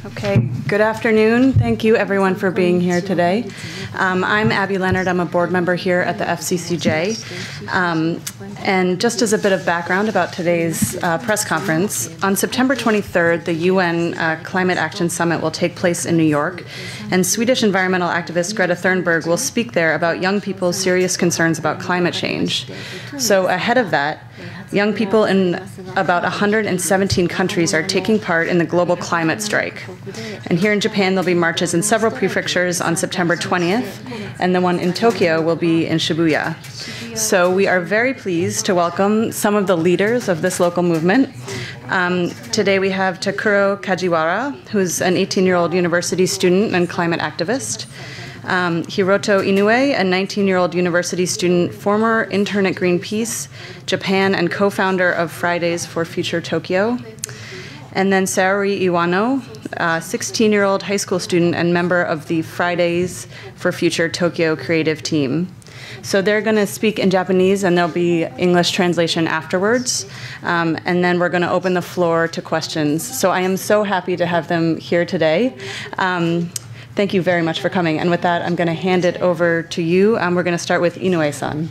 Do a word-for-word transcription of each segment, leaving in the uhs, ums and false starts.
Okay, good afternoon. Thank you everyone for being here today. Um, I'm Abby Leonard. I'm a board member here at the F C C J. Um, and just as a bit of background about today's uh, press conference, on September twenty-third, the U N uh, Climate Action Summit will take place in New York, and Swedish environmental activist Greta Thunberg will speak there about young people's serious concerns about climate change. So ahead of that, young people in about one hundred seventeen countries are taking part in the global climate strike. And here in Japan, there'll be marches in several prefectures on September twentieth, and the one in Tokyo will be in Shibuya. So we are very pleased to welcome some of the leaders of this local movement. Um, today we have Takuro Kajiwara, who's an eighteen-year-old university student and climate activist. Um, Hiroto Inoue, a nineteen-year-old university student, former intern at Greenpeace Japan, and co-founder of Fridays for Future Tokyo. And then Saori Iwano, a sixteen-year-old high school student and member of the Fridays for Future Tokyo creative team. So they're going to speak in Japanese, and there'll be English translation afterwards. Um, and then we're going to open the floor to questions. So I am so happy to have them here today. Um, Thank you very much for coming. And with that, I'm going to hand it over to you. Um, we're going to start with Inoue-san.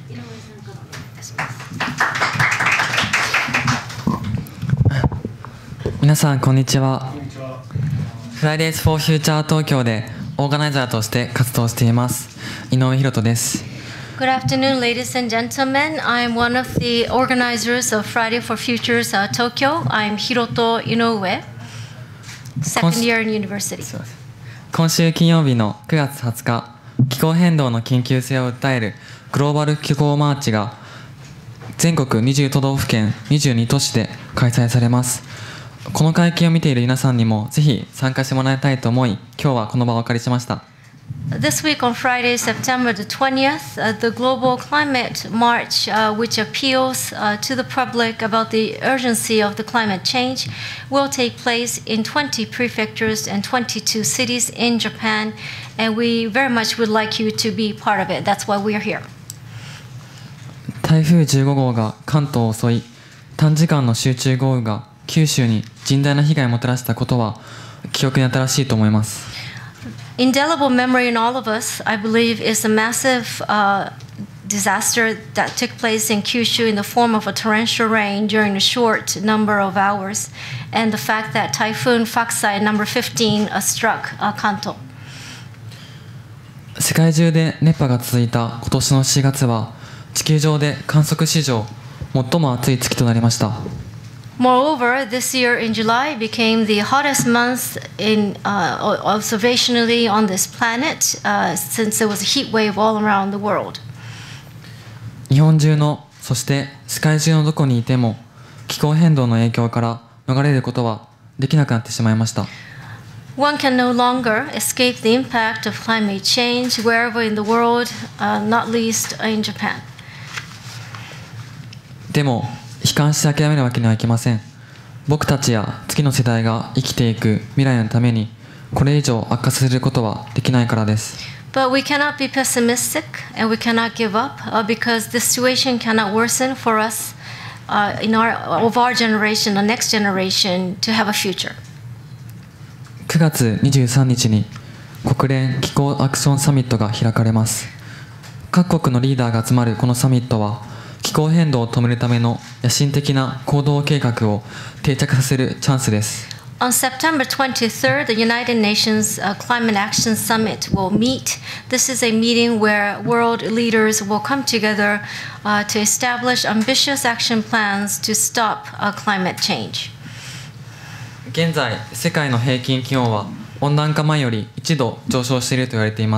皆さんこんにちは。Fridays for Future 東京でオーガナイザーとして活動しています井上博人です。 Good afternoon, ladies and gentlemen. I'm one of the organizers of Friday for Futures uh, Tokyo. I'm Hiroto Inoue, second year in university. 今週金曜日のくがつはつか、気候変動の緊急性を訴えるグローバル気候マーチが全国にじゅう都道府県にじゅうに都市で開催されます。この会見を見ている皆さんにもぜひ参加してもらいたいと思い、今日はこの場をお借りしました。 This week on Friday, September the twentieth, uh, the Global Climate March, uh, which appeals uh, to the public about the urgency of the climate change, will take place in twenty prefectures and twenty-two cities in Japan, and we very much would like you to be part of it. That's why we are here. 台風じゅうごごうが関東を襲い、短時間の集中豪雨が九州に甚大な被害をもたらしたことは記憶に新しいと思います。 Indelible memory in all of us, I believe, is a massive uh, disaster that took place in Kyushu in the form of a torrential rain during a short number of hours, and the fact that Typhoon Fakusai number fifteen uh, struck uh, Kanto. 世界中で熱波が続いた今年のしがつは地球上で観測史上最も暑い月となりました。 Moreover, this year in July became the hottest month in uh, observationally on this planet uh, since there was a heat wave all around the world. 日本中の、そして世界中のどこにいても気候変動の影響から逃れることはできなくなってしまいました。 One can no longer escape the impact of climate change wherever in the world, uh, not least in Japan. でも悲観して諦めるわけにはいきません。僕たちや次の世代が生きていく未来のためにこれ以上悪化させることはできないからです。 But we cannot be pessimistic and we cannot give up uh, because the situation cannot worsen for us uh, in our, of our generation, the next generation, to have a future. くがつにじゅうさんにちに国連気候アクションサミットが開かれます。各国のリーダーが集まるこのサミットは気候変動を止めるための野心的な行動計画を定着させるチャンスです。 On September twenty-third, the United Nations uh, Climate Action Summit will meet. This is a meeting where world leaders will come together uh, to establish ambitious action plans to stop uh, climate change. 現在、世界の平均気温は温暖化前よりいちど上昇していると言われています。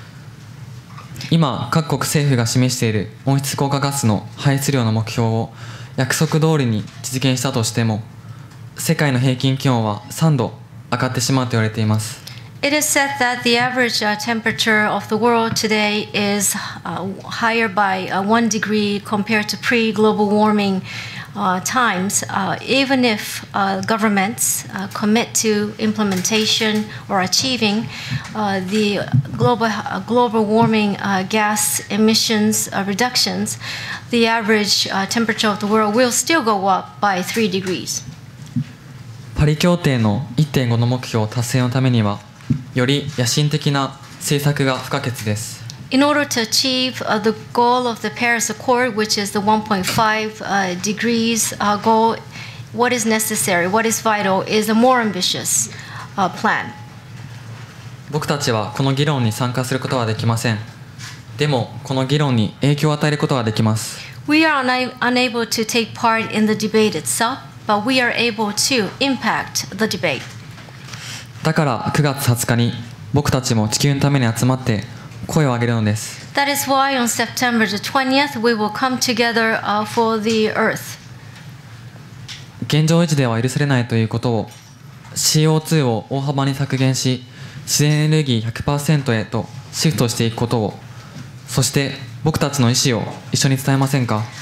今、各国政府が示している温室効果ガスの排出量の目標を約束通りに実現したとしても、世界の平均気温はさんど上がってしまうと言われています。 It is said that the average uh, temperature of the world today is uh, higher by uh, one degree compared to pre-global warming uh, times. Uh, even if uh, governments uh, commit to implementation or achieving uh, the global, uh, global warming uh, gas emissions uh, reductions, the average uh, temperature of the world will still go up by three degrees. パリ協定の いってんご の目標達成のためには、より野心的な政策が不可欠です。 In order to achieve uh, the goal of the Paris Accord, which is the one point five uh, degrees uh, goal, what is necessary, what is vital, is a more ambitious uh, plan. 僕たちはこの議論に参加することはできません。でも、この議論に影響を与えることができます。 We are una- unable to take part in the debate itself, but we are able to impact the debate. だからくがつはつかに僕たちも地球のために集まって声を上げるのです。 That is why on September the twentieth we will come together uh, for the earth. 現状維持では許されないということを シーオーツー を大幅に削減し自然エネルギー ひゃくパーセント へとシフトしていくことを、そして僕たちの意思を一緒に伝えませんか。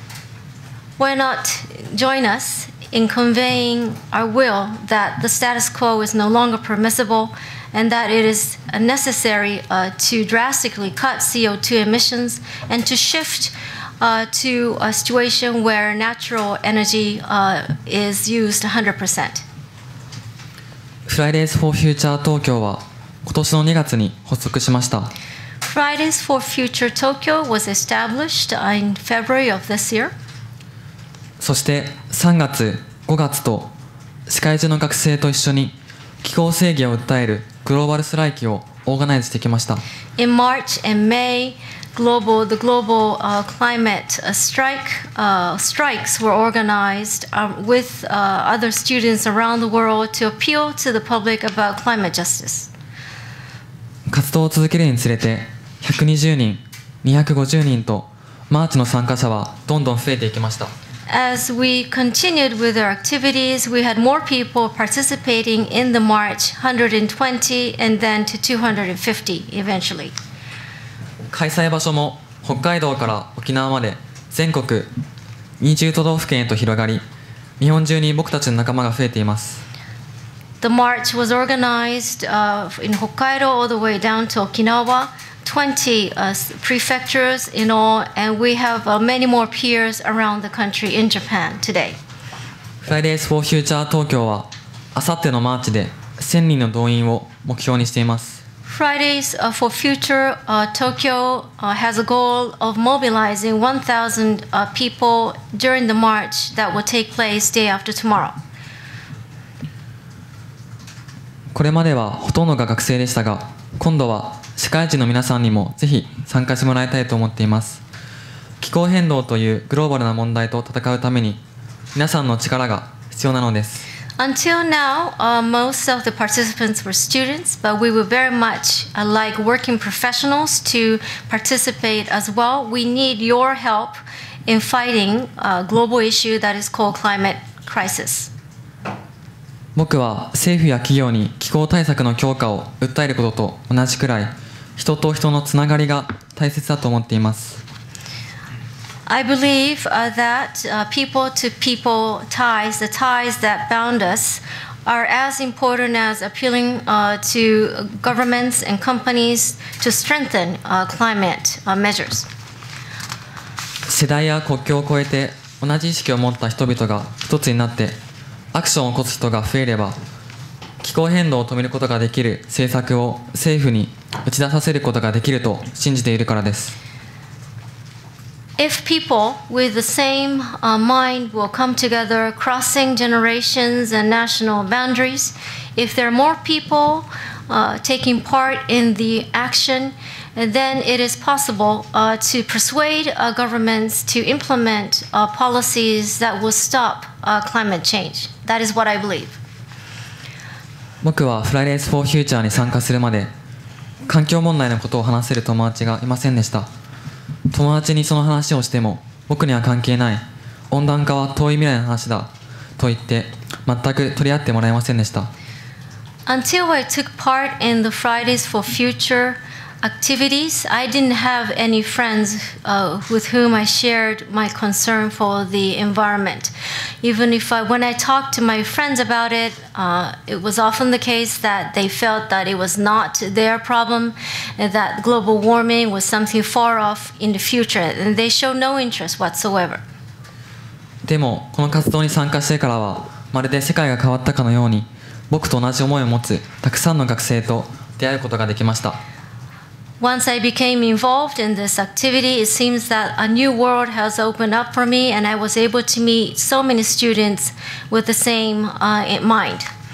Why not join us in conveying our will that the status quo is no longer permissible and that it is necessary uh, to drastically cut C O two emissions and to shift uh, to a situation where natural energy uh, is used one hundred percent. Fridays for Future 東京は今年のにがつに発足しました。 Fridays for Future Tokyo was established in February of this year. そしてさんがつ、ごがつと世界中の学生と一緒に気候正義を訴えるグローバルストライキをオーガナイズしてきました。 In March and May, global the global uh, climate uh, strike uh, strikes were organized uh, with uh, other students around the world to appeal to the public about climate justice. 活動を続けるにつれてひゃくにじゅうにん、にひゃくごじゅうにんとマーチの参加者はどんどん増えていきました。 As we continued with our activities, we had more people participating in the march, one hundred twenty and then to two hundred fifty eventually. 開催場所も北海道から沖縄まで全国にじゅう都道府県へと広がり、日本中に僕たちの仲間が増えています。 The march was organized uh, in Hokkaido all the way down to Okinawa, twenty uh, prefectures in all, and we have uh, many more peers around the country in Japan today. Fridays for Future 東京はあさってのマーチでせんにんの動員を目標にしています。 Fridays uh, for Future uh, Tokyo uh, has a goal of mobilizing one thousand uh, people during the march that will take place day after tomorrow. これまではほとんどが学生でしたが、今度は社会人の皆さんにもぜひ参加してもらいたいと思っています。気候変動というグローバルな問題と戦うために皆さんの力が必要なのです。 Until now, uh, most of the participants were students, but we would very much uh, like working professionals to participate as well. We need your help in fighting a global issue that is called climate crisis. 僕は政府や企業に気候対策の強化を訴えることと同じくらい、人と人のつながりが大切だと思っています。 I believe uh, that uh, people-to-people ties, the ties that bound us, are as important as appealing uh, to governments and companies to strengthen uh, climate uh, measures. 世代や国境を越えて同じ意識を持った人々が一つになってアクションを起こす人が増えれば、気候変動を止めることができる政策を政府に打ち出させることができると信じているからです。 If people with the same uh, mind will come together, crossing generations and national boundaries, if there are more people uh, taking part in the action, then it is possible uh, to persuade uh, governments to implement uh, policies that will stop uh, climate change. That is what I believe. 僕は Fridays for Future に参加するまで環境問題のことを話せる友達がいませんでした。友達にその話をしても僕には関係ない、温暖化は遠い未来の話だと言って全く取り合ってもらえませんでした。 Until I took part in the Fridays for Future activities, I didn't have any friends uh, with whom I shared my concern for the environment. Even if I, when I talked to my friends about it, uh, it was often the case that they felt that it was not their problem and that global warming was something far off in the future, and they showed no interest whatsoever. でもこの活動に参加してからはまるで世界が変わったかのように、僕と同じ思いを持つたくさんの学生と出会うことができました。 Once I became involved in this activity, it seems that a new world has opened up for me, and I was able to meet so many students with the same uh, in mind.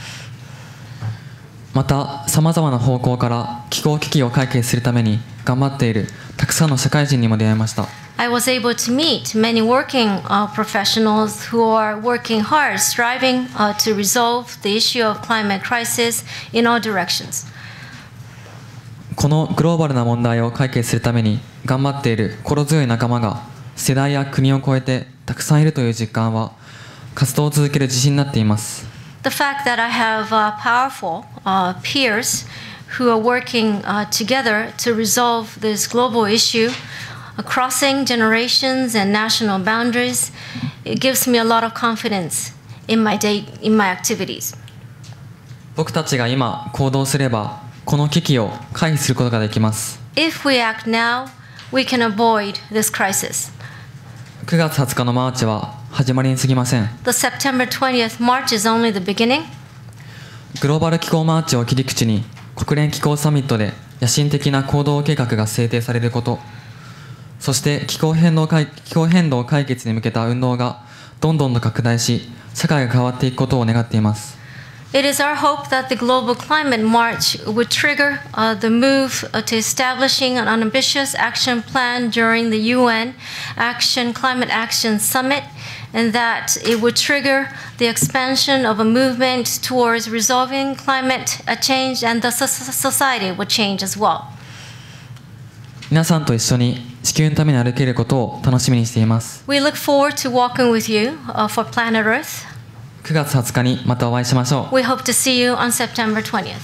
また、さまざまな方向から気候危機を解決するために頑張っているたくさんの社会人にも出会いました。 I was able to meet many working uh, professionals who are working hard, striving uh, to resolve the issue of climate crisis in all directions. このグローバルな問題を解決するために頑張っている心強い仲間が世代や国を超えてたくさんいるという実感は活動を続ける自信になっています。 The fact that I have uh, powerful uh, peers who are working uh, together to resolve this global issue, uh, crossing generations and national boundaries, it gives me a lot of confidence in my day, in my activities. 僕たちが今行動すればこの危機を回避することができます。 If we act now, we can avoid this crisis. くがつはつかのマーチは始まりに過ぎません。 The September twentieth March is only the beginning. グローバル気候マーチを切り口に国連気候サミットで野心的な行動計画が制定されること、そして気候変動解、気候変動解決に向けた運動がどんどんと拡大し、社会が変わっていくことを願っています。 It is our hope that the Global Climate March would trigger uh, the move uh, to establishing an ambitious action plan during the U N Action Climate Action Summit, and that it would trigger the expansion of a movement towards resolving climate change, and the society would change as well. 皆さんと一緒に地球のために歩けることを楽しみにしています。 We look forward to walking with you uh, for Planet Earth. くがつはつかにまたお会いしましょう。 We hope to see you on September twentieth.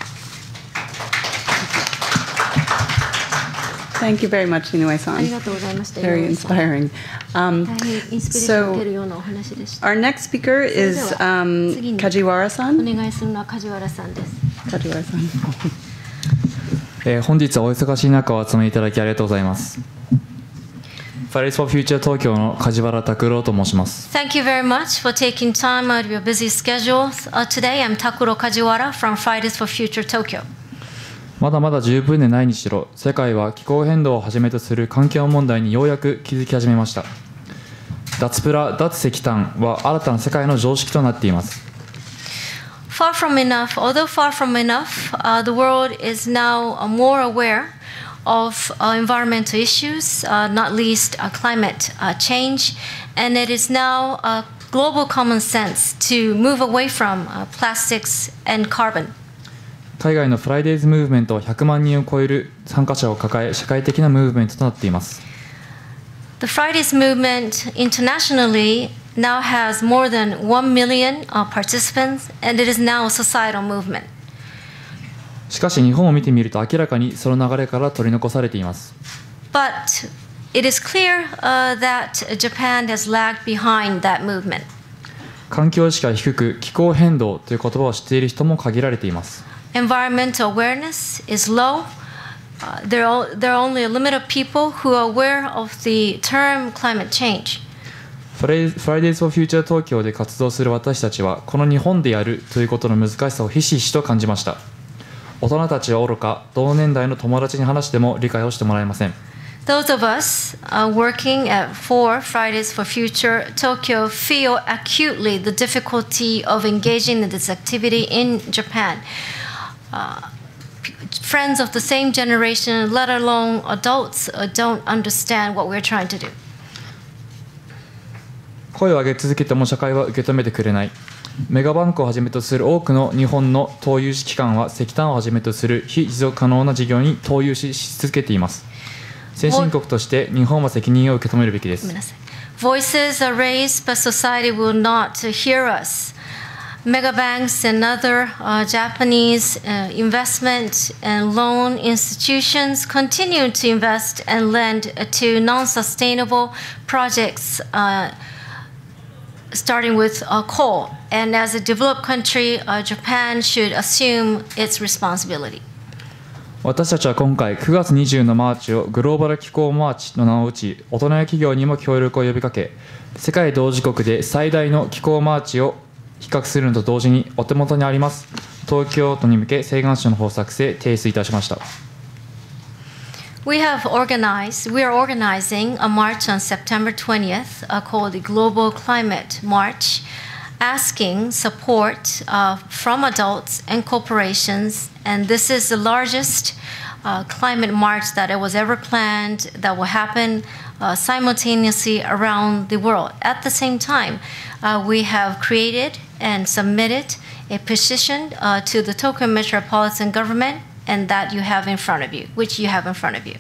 Thank you very much, Inoue-san. ありがとうございました。 Very inspiring. Um, 大変インスピレーションを受けるようなお話でした。 our next speaker is um, 次に Kajiwara-san. お願いするのは梶原さんです。 Kajiwara-san. えー本日はお忙しい中お集まりいただきありがとうございます。Fridays for Future 東京の梶原拓郎と申します。 Thank you very much for taking time out of your busy schedules. Uh, today I'm Takuro Kajiwara from Fridays for Future Tokyo. まだまだ十分でないにしろ、世界は気候変動をはじめとする環境問題にようやく気づき始めました。脱プラ、脱石炭は新たな世界の常識となっています。 Far from enough, although far from enough, uh, the world is now uh, more aware of uh, environmental issues, uh, not least uh, climate uh, change, and it is now a global common sense to move away from uh, plastics and carbon. 海外のフライデーズムーブメントはひゃくまんにんを超える参加者を抱え、社会的なムーブメントとなっています。 The Fridays movement internationally now has more than one million uh, participants, and it is now a societal movement. しかし日本を見てみると明らかにその流れから取り残されています。 But it is clear uh, that Japan has lagged behind that movement. 環境意識が低く、気候変動という言葉を知っている人も限られています。 Environmental awareness is low. Uh, there, are, there are only a limit of people who are aware of the term climate change. フライデーズ・フォー・フューチャー東京で活動する私たちは、この日本でやるということの難しさをひしひしと感じました。大人たちはおろか、同年代の友達に話しても理解をしてもらえません。 Those of us uh, working at four Fridays for Future Tokyo feel acutely the difficulty of engaging in this activity in Japan. Uh, friends of the same generation, let alone adults, uh, don't understand what we're trying to do. 声を上げ続けても社会は受け止めてくれない。メガバンクをはじめとする多くの日本の投融資機関は石炭をはじめとする非持続可能な事業に投融資し続けています。先進国として日本は責任を受け止めるべきです。 Voices are raised, but society will not hear us. Megabanks and other uh, Japanese uh, investment and loan institutions continue to invest and lend to non-sustainable projects, uh, starting with uh, coal. And as a developed country, uh, Japan should assume its responsibility. 私たちは今回くがつにじゅうのマーチをグローバル気候マーチの名を打ち、大人や企業にも協力を呼びかけ、世界同時国で最大の気候マーチを比較するのと同時にお手元にあります東京都に向け請願書の方作成提出いたしました。 We have organized, we are organizing a march on September twentieth uh, called the Global Climate March, asking support uh, from adults and corporations. And this is the largest uh, climate march that it was ever planned that will happen uh, simultaneously around the world. At the same time, uh, we have created and submitted a petition uh, to the Tokyo Metropolitan Government, and that you have in front of you, which you have in front of you.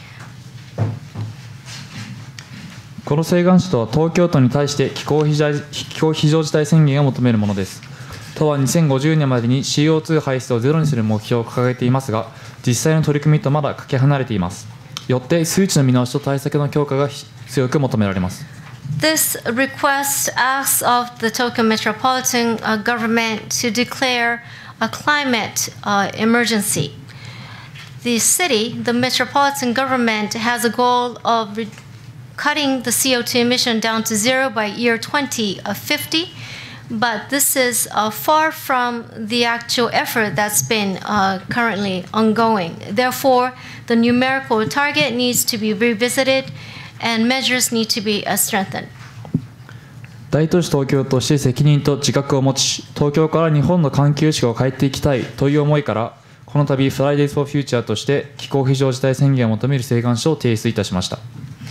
この請願書とは東京都に対して気候非常気候非常事態宣言を求めるものです。都はにせんごじゅうねんまでに シーオーツー 排出をゼロにする目標を掲げていますが、実際の取り組みとまだかけ離れています。よって数値の見直しと対策の強化が強く求められます。 This request asks of the Tokyo Metropolitan uh, Government to declare a climate uh, emergency. The city, the metropolitan government, has a goal of re- cutting the C O two emission down to zero by year twenty fifty, but this is uh, far from the actual effort that's been uh, currently ongoing. Therefore, the numerical target needs to be revisited and measures need to be uh, strengthened. 大都市東京として責任と自覚を持ち、東京から日本の環境意識を変えていきたいという思いから、この度 Fridays for Future として気候非常事態宣言を求める請願書を提出いたしました。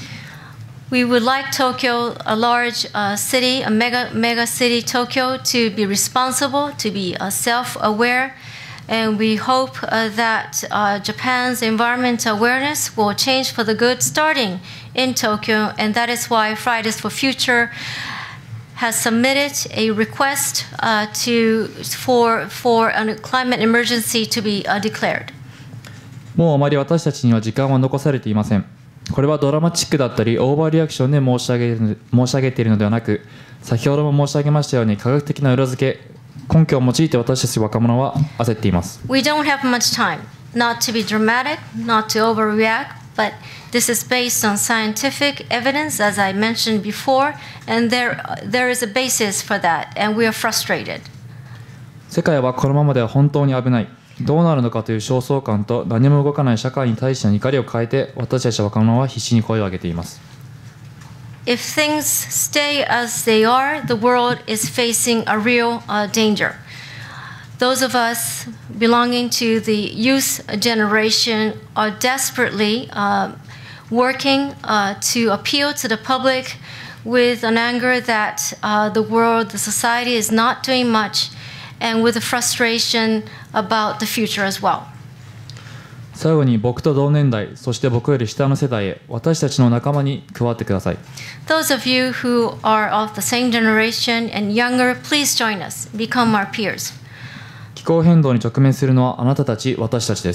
We would like Tokyo, a large uh, city, a mega mega city, Tokyo, to be responsible, to be uh, self-aware, and we hope uh, that uh, Japan's environment awareness will change for the good, starting in Tokyo, and that is why Fridays for Future has submitted a request uh, to for for a climate emergency to be uh, declared. もうあまり私たちには時間は残されていません。これはドラマチックだったりオーバーリアクションで申し上げる申し上げているのではなく、先ほども申し上げましたように科学的な裏付け、根拠を用いて私たち若者は焦っています。 We don't have much time, not to be dramatic, not to overreact, but this is based on scientific evidence, as I mentioned before, and there there is a basis for that, and we are frustrated. 世界はこのままでは本当に危ない。どうなるのかという焦燥感と何も動かない社会に対しての怒りを変えて、私たち若者は必死に声を上げています。 If things stay as they are, the world is facing a real uh, danger. Those of us belonging to the youth generation are desperately uh, working uh, to appeal to the public with an anger that uh, the world, the society is not doing much, and with a frustration about the future as well. 最後に僕と同年代、そして僕より下の世代へ、私たちの仲間に加わってください。 Those of you who are of the same generation and younger, please join us, become our peers. 気候変動に直面するのはあなたたち、私たちです。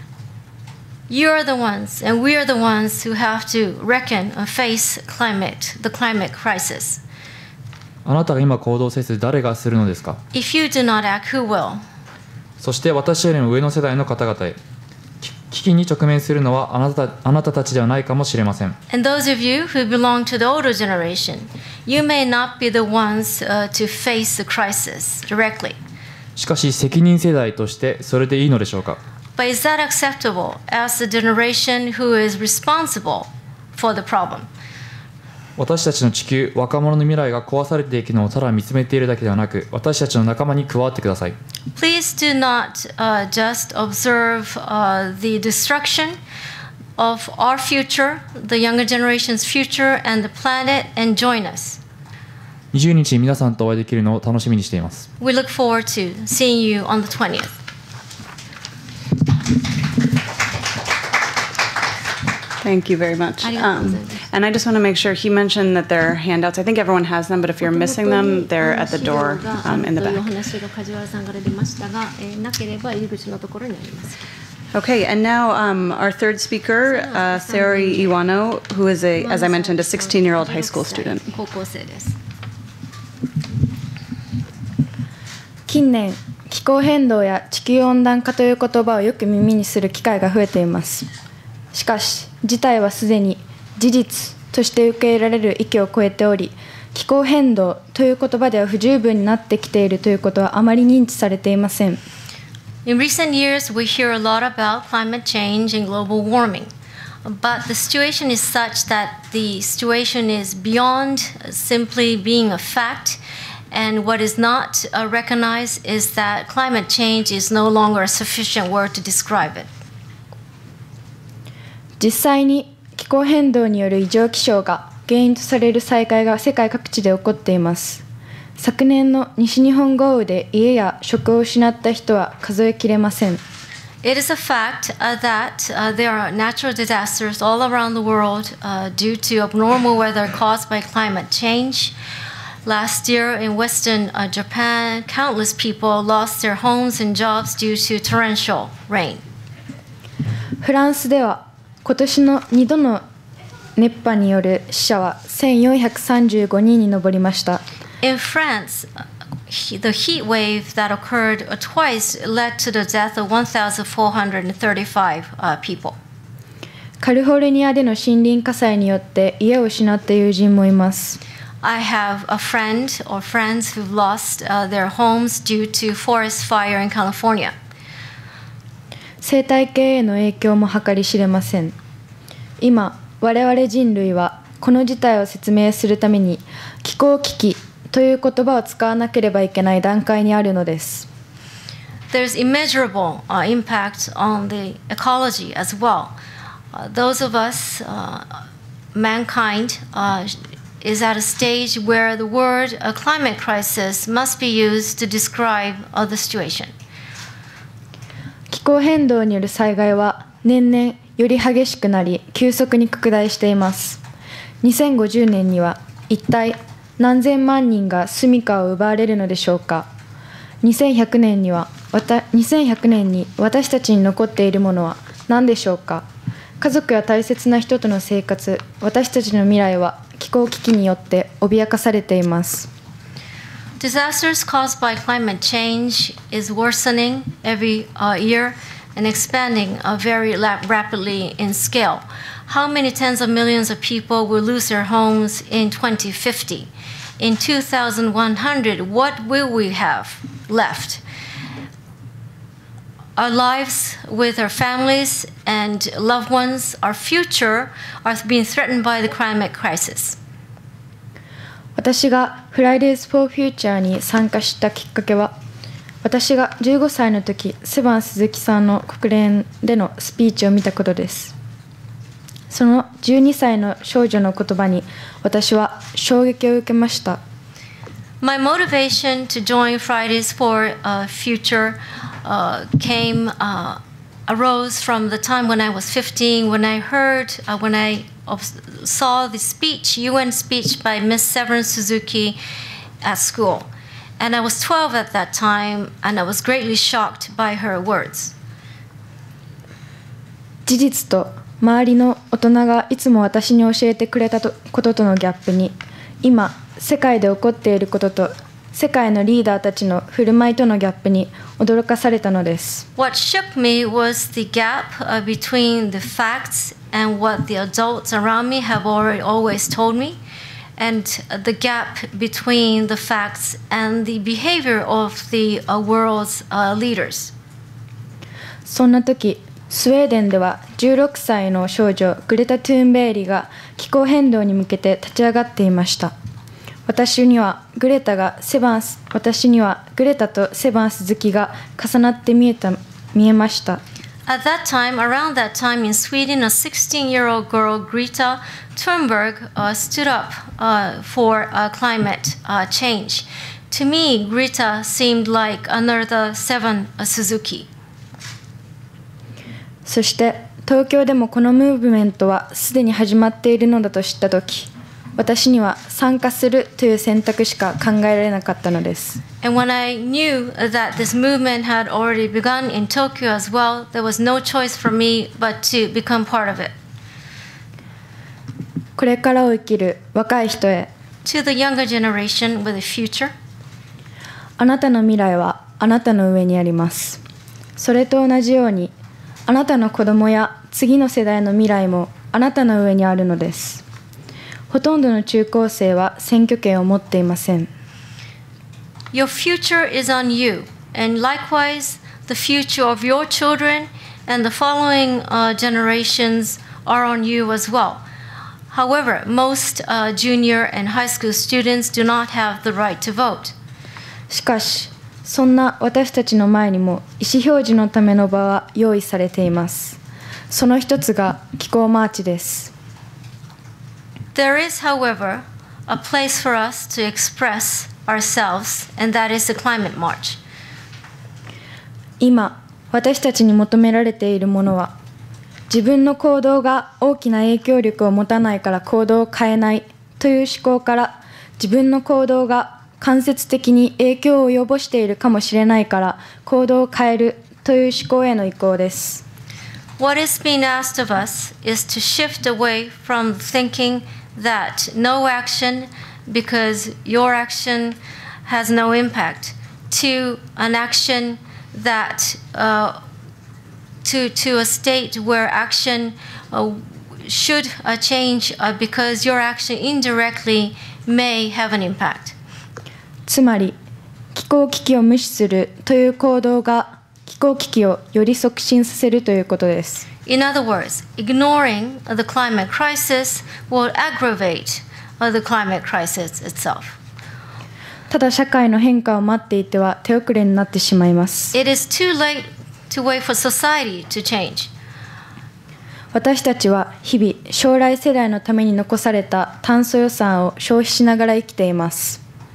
You are the ones, and we are the ones who have to reckon and face climate, the climate crisis. あなたが今行動せず誰がするのですか。 If you do not act, who will? そして私よりも上の世代の方々へ、危機に直面するのはあなた、あなたたちではないかもしれません。 And those of you who belong to the older generation, you may not be the ones uh, to face the crisis directly. しかし責任世代としてそれでいいのでしょうか。 But is that acceptable as the generation who is responsible for the problem? 私たちの地球、若者の未来が壊されていくのをただ見つめているだけではなく、私たちの仲間に加わってください。 Please do not uh, just observe uh, the destruction of our future, the younger generation's future, and the planet, and join us. にじゅうにち皆さんとお会いできるのを楽しみにしています。 We look forward to seeing you on the twentieth. Thank you very much. Um, and I just want to make sure, he mentioned that there are handouts. I think everyone has them, but if you're missing them, they're at the door um, in the back. Okay, and now um, our third speaker, uh, Sayori Iwano, who is, a, as I mentioned, a sixteen-year-old high school student. 近年、気候変動や地球温暖化という言葉をよく耳にする機会が増えています。しかし、事態はすでに事実として受け入れられる域を超えており、 気候変動という言葉では不十分になってきているということはあまり認知されていません。 In recent years, we hear a lot about climate change and global warming. But the situation is such that the situation is beyond simply being a fact, and what is not uh, recognized is that climate change is no longer a sufficient word to describe it. 実際に気候変動による異常気象が原因とされる災害が世界各地で起こっています。昨年の西日本豪雨で家や職を失った人は数えきれません。 It is a fact uh, that uh, there are natural disasters all around the world uh, due to abnormal weather caused by climate change. Last year in Western uh, Japan, countless people lost their homes and jobs due to torrential rain. フランスでは今年のにどの熱波による死者はせんよんひゃくさんじゅうごにんに上りました。 In France, the heat wave that occurred twice led to the death of one thousand four hundred thirty-five uh, people. カリフォルニアでの森林火災によって家を失った友人もいます。 I have a friend or friends who've lost uh, their homes due to forest fire in California. 生態系への影響も計り知れません。今、我々人類はこの事態を説明するために気候危機という言葉を使わなければいけない段階にあるのです。 There's immeasurable uh, impact on the ecology as well. Uh, those of us, uh, mankind, uh, is at a stage where the word uh, climate crisis must be used to describe uh, the situation. 気候変動による災害は年々より激しくなり急速に拡大しています。にせんごじゅうねんには一体何千万人が住処を奪われるのでしょうか。にせんひゃくねんにはにせんひゃくねんに私たちに残っているものは何でしょうか。家族や大切な人との生活、私たちの未来は気候危機によって脅かされています。 Disasters caused by climate change is worsening every uh, year and expanding uh, very la- rapidly in scale. How many tens of millions of people will lose their homes in twenty fifty? In two thousand one hundred, what will we have left? Our lives with our families and loved ones, our future, are being threatened by the climate crisis. 私が Fridays for Future に参加したきっかけは、私がじゅうごさいの時、セバン鈴木さんの国連でのスピーチを見たことです。そのじゅうにさいの少女の言葉に私は衝撃を受けました。 My motivation to join Fridays for uh, Future uh, came, uh, arose from the time when I was fifteen, when I heard, uh, when I saw the speech, U N speech by Miss Severin Suzuki at school. And I was twelve at that time, and I was greatly shocked by her words. 事実と周りの大人がいつも私に教えてくれたこととのギャップに、今、世界で起こっていることと、世界のリーダーたちの振る舞いとのギャップに驚かされたのです。 What shook me was the gap uh, between the facts and what the adults around me have already always told me, and the gap between the facts and the behavior of the uh, world's uh, leaders. そんな時、スウェーデンではじゅうろくさいの少女グレタ・トゥーンベーリが気候変動に向けて立ち上がっていました。私にはグレタがセバンス私にはグレタとセバンス好きが重なって見えた見えました。 At that time, around that time in Sweden, a sixteen-year-old girl, Greta Thunberg, uh, stood up uh, for uh, climate uh, change. To me, Greta seemed like another Seven uh, Suzuki. そして東京でもこのムーブメントはすでに始まっているのだと知ったとき、私には参加するという選択しか考えられなかったのです。 And when I knew that this movement had already begun in Tokyo as well, there was no choice for me but to become part of it. これからを生きる若い人へ、 To the younger generation with a future, あなたの未来はあなたの上にあります。それと同じように、あなたの子供や次の世代の未来もあなたの上にあるのです。 ほとんどの中高生は選挙権を持っていません。 Your future is on you, and likewise, the future of your children and the following uh, generations are on you as well. However, most uh, junior and high school students do not have the right to vote. しかし、そんな私たちの前にも意思表示のための場は用意されています。その一つが気候マーチです。 There is, however, a place for us to express ourselves, and that is the climate march. 今、私たちに求められているものは、自分の行動が大きな影響力を持たないから行動を変えないという思考から、自分の行動が間接的に影響を及ぼしているかもしれないから行動を変えるという思考への移行です。 What is being asked of us is to shift away from thinking that no action because your action has no impact to an action that uh, to to a state where action uh, should uh, change uh, because your action indirectly may have an impact. つまり気候危機を無視するという行動が気候危機をより促進させるということです。 In other words, ignoring the climate crisis will aggravate the climate crisis itself. ただ社会の変化を待っていては手遅れになってしまいます。 It is too late to wait for society to change. 私たちは日々将来世代のために残された炭素予算を消費しながら生きています。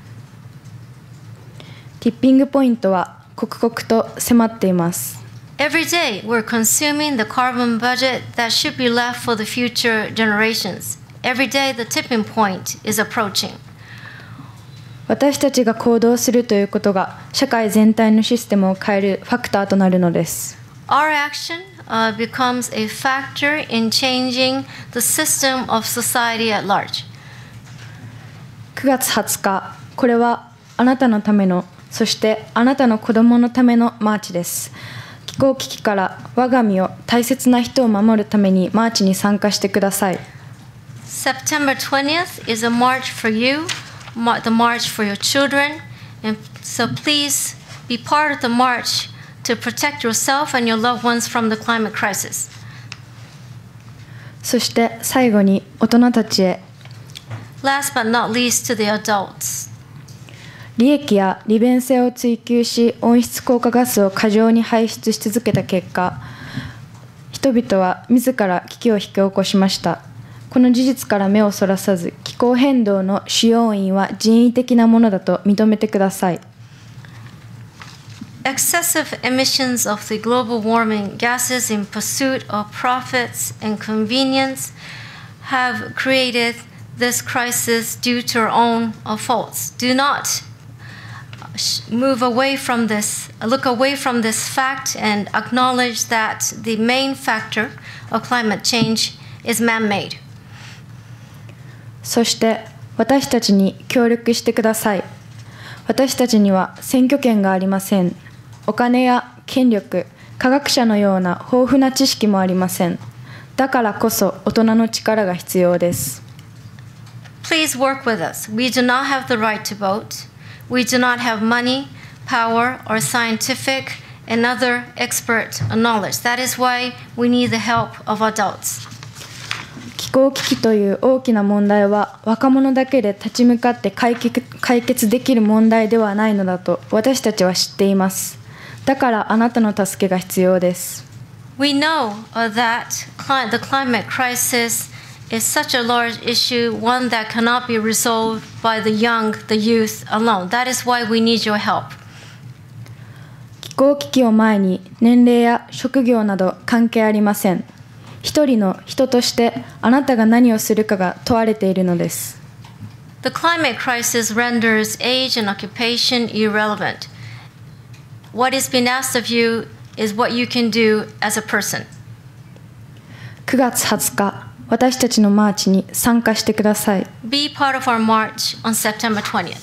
ティッピングポイントは刻々と迫っています。 Every day we're consuming the carbon budget that should be left for the future generations. Every day the tipping point is approaching. 私たちが行動するということが社会全体のシステムを変えるファクターとなるのです。 Our action uh, becomes a factor in changing the system of society at large. くがつはつか、これはあなたのための、そしてあなたの子供のためのマーチです。気候危機から我が身を大切な人を守るためにマーチに参加してください。 September twentieth is a march for you, the march for your children, and so please be part of the march to protect yourself and your loved ones from the climate crisis. そして最後に大人たちへ。 Last but not least to the adults. 利益や利便性を追求し温室効果ガスを過剰に排出し続けた結果、人々は自ら危機を引き起こしました。この事実から目をそらさず、気候変動の主要因は人為的なものだと認めてください。 Excessive emissions of the global warming gases in pursuit of profits and convenience have created this crisis due to our own faults. Do not move away from this, look away from this fact and acknowledge that the main factor of climate change is man-made. そして私たちに協力してください。私たちには選挙権がありません。お金や権力、科学者のような豊富な知識もありません。だからこそ大人の力が必要です。 Please work with us. We do not have the right to vote. We do not have money, power, or scientific and other expert knowledge. That is why we need the help of adults. 気候危機という大きな問題は若者だけで立ち向かって解決、解決できる問題ではないのだと私たちは知っています。だからあなたの助けが必要です。 We know uh, that cli- the climate crisis is such a large issue, one that cannot be resolved by the young, the youth alone. That is why we need your help. 気候危機を前に年齢や職業など関係ありません。一人の人としてあなたが何をするかが問われているのです。 The climate crisis renders age and occupation irrelevant. What is being asked of you is what you can do as a person. くがつはつか、私たちのマーチに参加してください。 Be part of our march on September twentieth.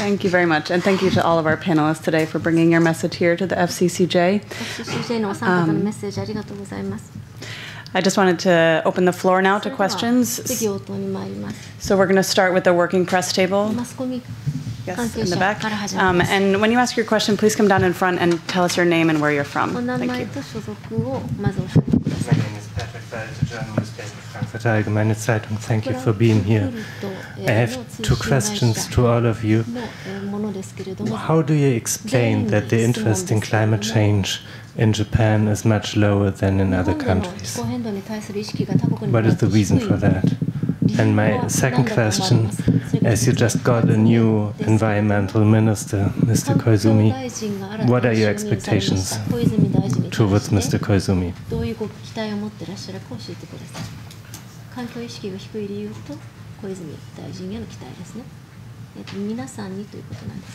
Thank you very much, and thank you to all of our panelists today for bringing your message here to the F C C J. エフシーシージェー のお三方のメッセージありがとうございます。 I just wanted to open the floor now そ to れでは questions. 次応答に参ります。 So we're going to start with the working press table. マスコミ Yes, 関係 in the 者 back. から始まり Um, ます。 and when you ask your question, please come down in front and tell us your name and where you're お from. 名 Thank 前 you. と所属をまずおっしゃってくださ My い。 name is Patrick Belt, journalist at Frankfurter Allgemeine Zeitung. Thank you for being here. I have two questions to all of you. のえーものですけれども、 How do you explain that the interest in climate change in Japan is much lower than in 日 other 本での countries? 気候変動に対する意識が他国に What 比 is べ the て低い reason for that? 理由 And は my 何だと second 思われま question, す。それが as you just got a new environmental minister, Mister 環境 Koizumi, 大臣が新たに what are your 就任されました expectations 小泉大臣に対 towards して Mister Koizumi? どういうご期待を持っていらっしゃるか教えてください。環境意識が低い理由と小泉大臣への期待ですね。えっと皆さんにということなんです。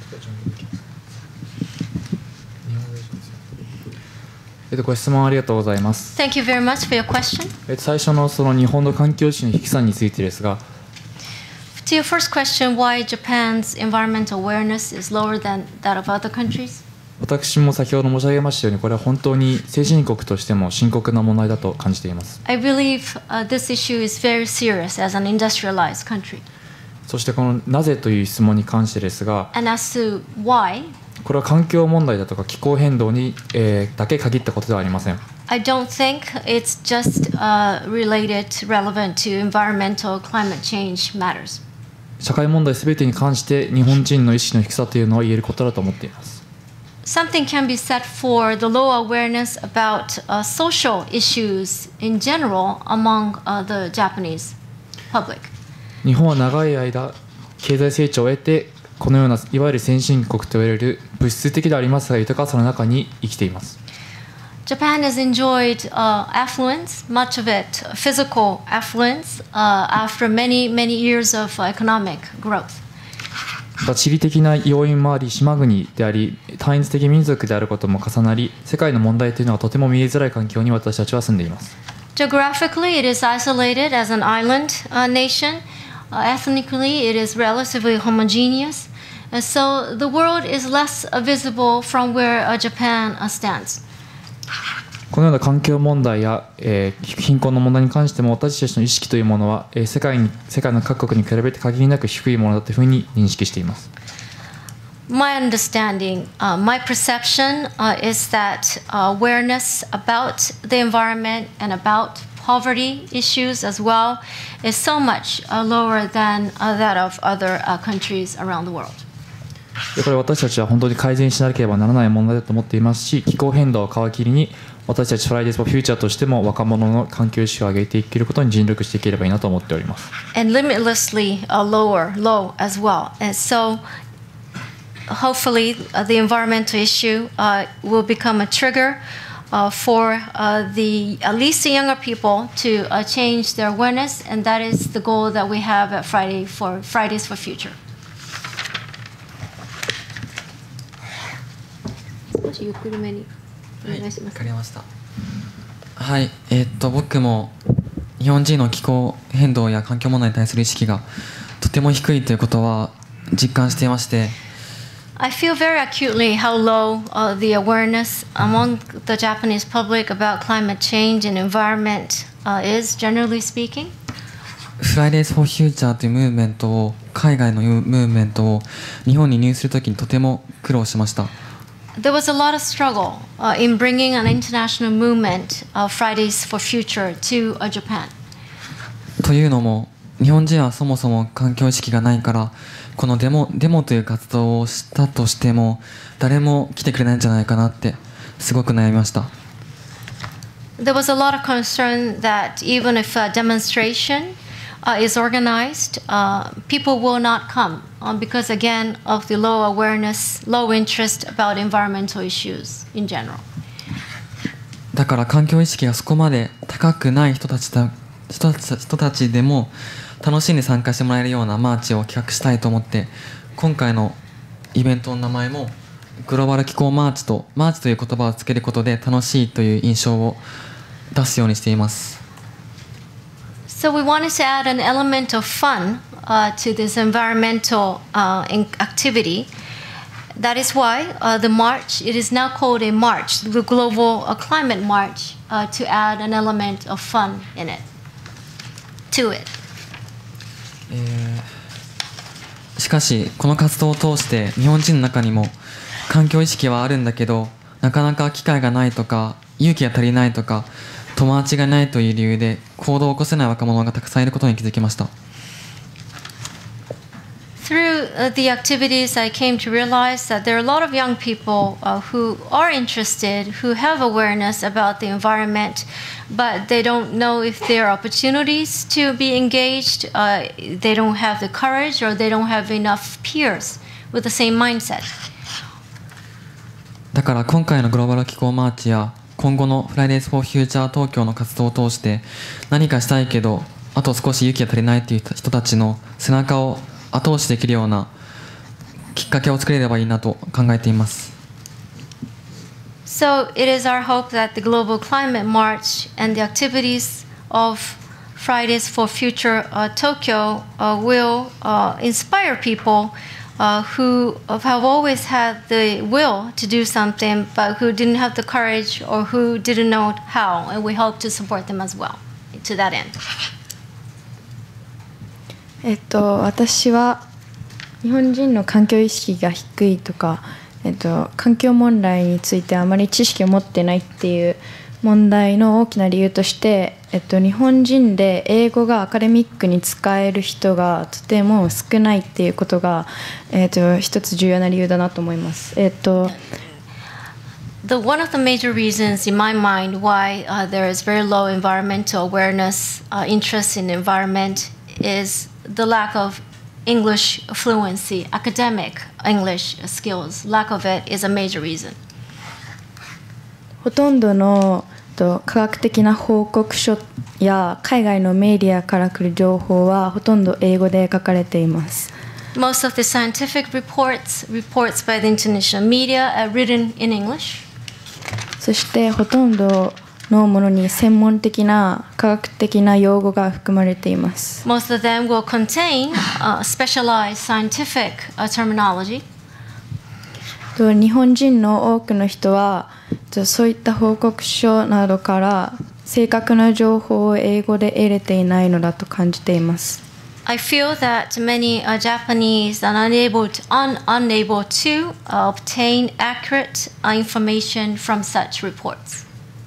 えっと、ご質問ありがとうございます。 Thank you very much for your question. えっと、最初のその日本の環境意識の低さについてですが、 To your first question, why Japan's environmental awareness is lower than that of other countries? 私も先ほど申し上げましたように、これは本当に先進国としても深刻な問題だと感じています。 I believe uh, this issue is very serious as an industrialized country. そしてこのなぜという質問に関してですが、 And as to why, これは環境問題だとか気候変動に、えーだけ限ったことではありません。 I don't think it's just uh, related, relevant to environmental climate change matters. 社会問題すべてに関して日本人の意識の低さというのは言えることだと思っています。 Something can be said for the low awareness about uh, social issues in general among uh, the Japanese public. 日本は長い間経済成長を得てこのようないわゆる先進国と言われる物質的でありますが豊かさの中に生きています。 Japan has enjoyed uh, affluence, much of it physical affluence, uh, after many, many years of economic growth. また地理的な要因もあり島国であり単一的民族であることも重なり世界の問題というのはとても見えづらい環境に私たちは住んでいます。 Geographically, it is isolated as an island uh, nation. Uh, ethnically, it is relatively homogeneous. And so the world is less uh, visible from where uh, Japan uh, stands. このような環境問題や、えー貧困の問題に関しても私たちの意識というものは、えー世界に世界の各国に比べて限りなく低いものだというふうに認識しています。 My understanding, uh, my perception uh, is that uh, awareness about the environment and about poverty issues as well is so much uh, lower than uh, that of other uh, countries around the world. でこれ私たちは本当に改善しなければならない問題だと思っていますし気候変動を皮切りに私たち Fridays for Future としても若者の環境意識を上げていけることに尽力していければいいなと思っております。 And limitlessly uh, lower, low as well. And so hopefully uh, the environmental issue uh, will become a trigger uh, for uh, the at least the younger people to uh, change their awareness, and that is the goal that we have at Friday for Fridays for Future. 少しゆっくりめにお願いします。 わかりました。はい、えーっと僕も日本人の気候変動や環境問題に対する意識がとても低いということは実感していまして、 I feel very acutely how low uh, the awareness among the Japanese public about climate change and environment uh, is, generally speaking. Fridays for Future というムーブメントを海外のムーブメントを日本に入するときにとても苦労しました。 There was a lot of struggle uh, in bringing an international movement of Fridays for Future to uh, Japan. というのも日本人はそもそも環境意識がないからこのデモ、デモという活動をしたとしても誰も来てくれないんじゃないかなってすごく悩みました。 There was a lot of concern that even if a demonstration uh, is organized, uh, people will not come uh, because, again, of the low awareness, low interest about environmental issues in general. だから環境意識がそこまで高くない人たちだ人たち、人たちでも楽しんで参加してもらえるようなマーチを企画したいと思って今回のイベントの名前もグローバル気候マーチとマーチという言葉をつけることで楽しいという印象を出すようにしています。 So we wanted to add an element of fun uh, to this environmental uh, in- activity. That is why uh, the march, it is now called a march, the Global uh, Climate March, uh, to add an element of fun in it, to it. しかしこの活動を通して日本人の中にも環境意識はあるんだけど、なかなか機会がないとか勇気が足りないとか友達がいないという理由で行動を起こせない若者がたくさんいることに気づきました。 Through uh, the activities, I came to realize that there are a lot of young people uh, who are interested, who have awareness about the environment, but they don't know if there are opportunities to be engaged. Uh, they don't have the courage, or they don't have enough peers with the same mindset. だから今回のグローバル気候マーチや今後の Fridays for Future 東京の活動を通して何かしたいけどあと少し勇気が足りないという人たちの背中を後押しできるようなきっかけを作れればいいなと考えています。 So it is our hope that the Global Climate March and the activities of Fridays for Future uh, Tokyo uh, will uh, inspire people uh, who have always had the will to do something but who didn't have the courage or who didn't know how, and we hope to support them as well to that end. えっと、私は日本人の環境意識が低いとか、えっと、環境問題についてあまり知識を持ってないっていう問題の大きな理由として、えっと、日本人で英語がアカデミックに使える人がとても少ないっていうことが、えっと、一つ重要な理由だなと思います。えっと The, one of the major reasons in my mind why uh, there is very low environmental awareness, uh, interest in the environment, is the lack of English fluency, academic English skills. Lack of it is a major reason. ほとんどのと科学的な報告書や海外のメディアから来る情報はほとんど英語で書かれています。 Most of the scientific reports, reports by the international media are written in English. そしてほとんどのものに専門的な科学的な用語が含まれています。 Most of them will contain uh, specialized scientific uh, terminology. と日本人の多くの人はとそういった報告書などから正確な情報を英語で得れていないのだと感じています。 I feel that many uh, Japanese are unable to, un, unable to uh, obtain accurate uh, information from such reports.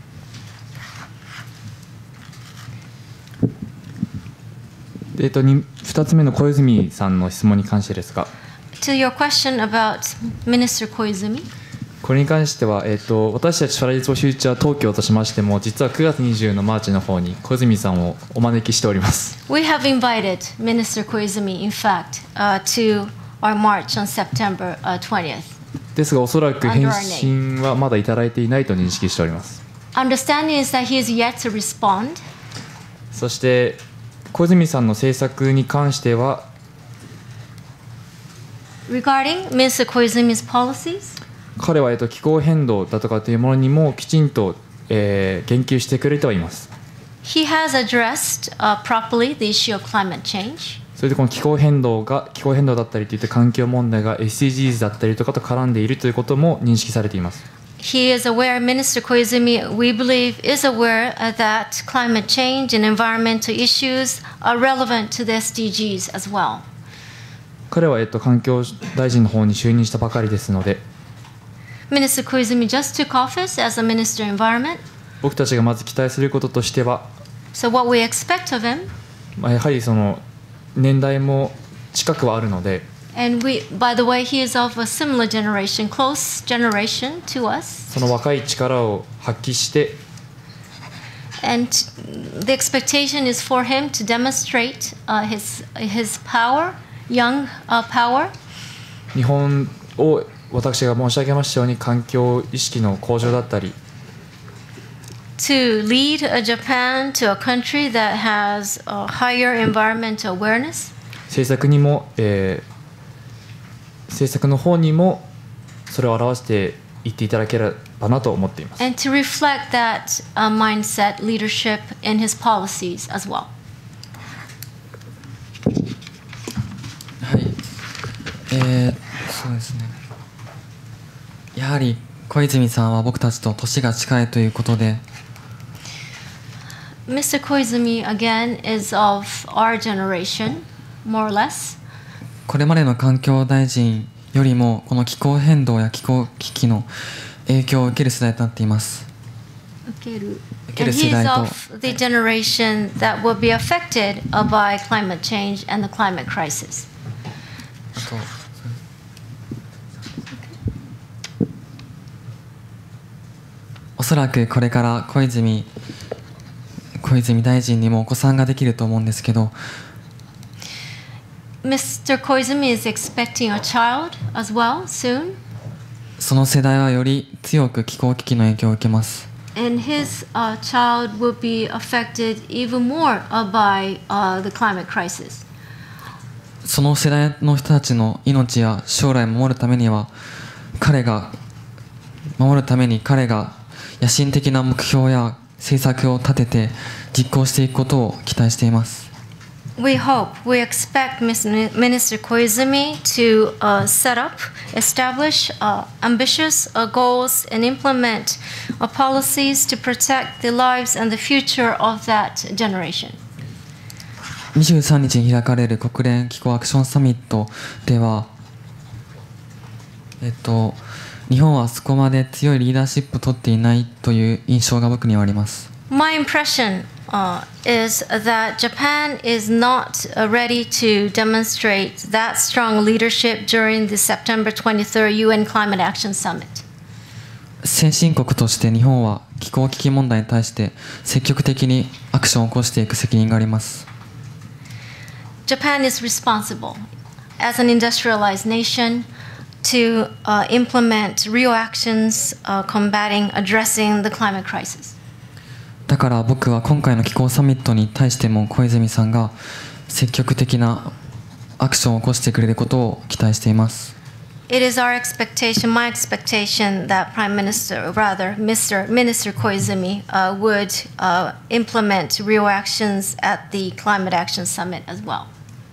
えっと、にふたつめの小泉さんの質問に関してですが、 To your question about Minister Koizumi, これに関しては、えっと、私たちフライデーズ・フォー・フューチャー東京としましても実はくがつにじゅうのマーチの方に小泉さんをお招きしております。 we have invited Minister Koizumi, in fact, uh, to our march on September uh, twentieth. ですがおそらく返信はまだいただいていないと認識しております。 Understanding is that he is yet to respond. そして小泉さんの政策に関しては Regarding Minister Koizumi's policies, 彼は、えっと、気候変動だとかというものにもきちんと、えー、言及してくれてはいます。 he has addressed uh, properly the issue of climate change. それでこの気候変動が気候変動だったりといった環境問題が エスディージーズ だったりとかと絡んでいるということも認識されています。 He is aware, Minister Koizumi, we believe, is aware uh, that climate change and environmental issues are relevant to the エスディージーズ as well. 彼は、えっと、環境大臣の方に就任したばかりですので、 Minister Koizumi just took office as a Minister of Environment. 僕たちがまず期待することとしては、 So what we expect of him, まあやはりその年代も近くはあるので、 and we, by the way, he is of a similar generation, close generation to us. その若い力を発揮して、 And the expectation is for him to demonstrate uh, his, his power, young uh, power. 日本を私が申し上げましたように環境意識の向上だったり、 To lead a Japan to a country that has a higher environmental awareness. 政策にも、えー、政策の方にもそれを表していっていただければなと思っています。 And to reflect that uh, mindset, leadership in his policies as well. えー、そうですね。やはり小泉さんは僕たちと年が近いということで、 Mister Koizumi again is of our generation, more or less. これまでの環境大臣よりもこの気候変動や気候危機の影響を受ける世代となっています。受ける And 世 he's 代と of the generation that will be affected uh, by climate change and the climate crisis. あとおそらくこれから小泉小泉大臣にもお子さんができると思うんですけど、 Mister Koizumi is expecting a child as well soon, その世代はより強く気候危機の影響を受けます。 and his uh, child will be affected even more uh, by uh, the climate crisis. その世代の人たちの命や将来を守るためには彼が守るために彼が野心的な目標や政策を立てて実行していくことを期待しています。 We hope, we expect Minister Koizumi to uh, set up, establish uh, ambitious uh, goals and implement uh, policies to protect the lives and the future of that generation. にじゅうさんにちに開かれる国連気候アクションサミットでは、えっと、日本はそこまで強いリーダーシップを取っていないという印象が僕にはあります。 My impression uh, is that Japan is not uh, ready to demonstrate that strong leadership during the September twenty-third U N Climate Action Summit. 先進国として日本は気候危機問題に対して積極的にアクションを起こしていく責任があります。 Japan is responsible as an industrialized nation to uh, implement real actions uh, combating, addressing the climate crisis. だから僕は今回の気候サミットに対しても小泉さんが積極的なアクションを起こしてくれることを期待しています。 It is our expectation, my expectation, that Prime Minister, or rather Mister Minister Koizumi, uh, would uh, implement real actions at the Climate Action Summit as well.